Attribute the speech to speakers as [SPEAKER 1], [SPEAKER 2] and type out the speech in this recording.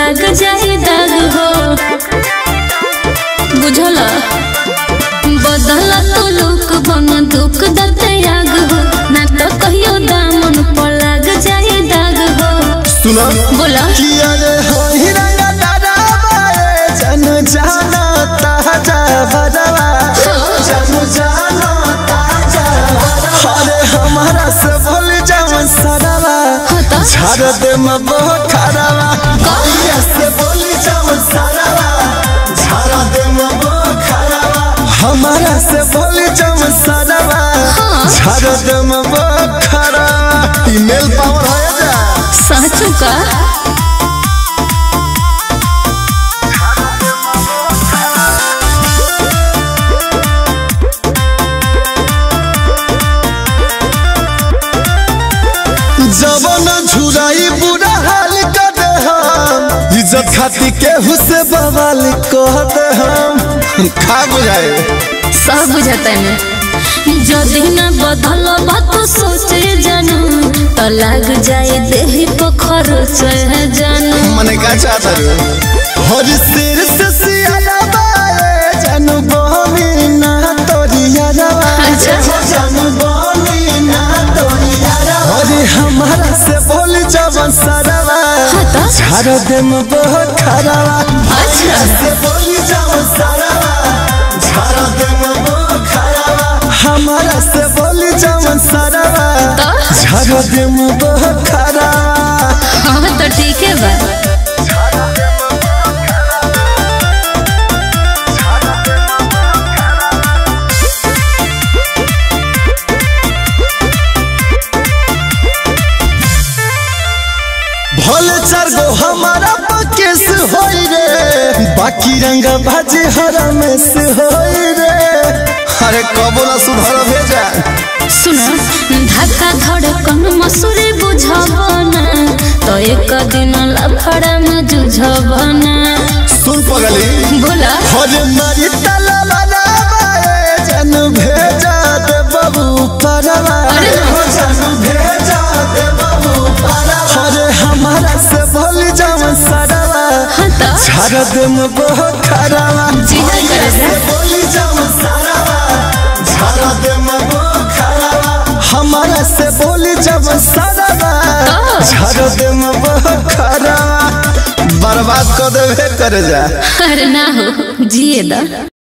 [SPEAKER 1] लग जाए दाग हो बुझला बदल तो लोक बन दुख दते आग हो ना तो कहियो दामन पर लग जाए दाग हो
[SPEAKER 2] सुना
[SPEAKER 1] बोला
[SPEAKER 2] कि अरे हो हिरंगा दादा बाए जन जाना ताजा भरवा जन जाना ताजा अरे हमारा से बोल जावन सरवा झाड़ दे मबो खरवा कहिया से बोल जावन सरवा झाड़ दे मबो खरवा हमारा से बोल जावन सरवा झाड़ दे मबो खरवा ईमेल पावर है जा
[SPEAKER 1] साचू का
[SPEAKER 2] जवन झुराई बुरा हाल कर दे हम इज्जत खाती केहू से बवाल कह दे हम खा बुझाए
[SPEAKER 1] सब बुझाता है जदि न बदल बात सोचे जानू तो लग जाए देही पोखर जानू
[SPEAKER 2] मने का चाहता रे हर सिर से सियाला बाए जानू बहनी ना तोरिया रवा जानू बहनी ना तोरिया रवा अरे हमारा से बोल जवन सरवा झाड़ दे मबो खरवा
[SPEAKER 1] अच्छा
[SPEAKER 2] से बोल जवन सरवा झाड़ दे मबो खरवा हमारा से बोल जवन सरवा झाड़ दे मबो खरवा
[SPEAKER 1] हाँ तो ठीक है बा
[SPEAKER 2] भोले चार गो हमारा पकेस होई रे बाकी रंग भाजी हरा में से होई रे अरे कबो ना सुधर भेजा
[SPEAKER 1] सुना धक्का धड़कन मसूरी बुझबना तो एक दिन लफड़ा में जुझबना
[SPEAKER 2] सुन पगली
[SPEAKER 1] बोला
[SPEAKER 2] हरे मारी तला वाला बाए जन भेजा दे बाबू परवा जन भेजा दे बाबू परवा हरे हमारा से बोल जावन सरवा झाड़ दे मबो खरवा बोल जावन सरवा झाड़ दे मबो खरवा हमारा से बोल जावन सरवा झाड़ दे मबो खरवा बर्बाद कर देवे करे जा
[SPEAKER 1] अरे ना हो जिए दा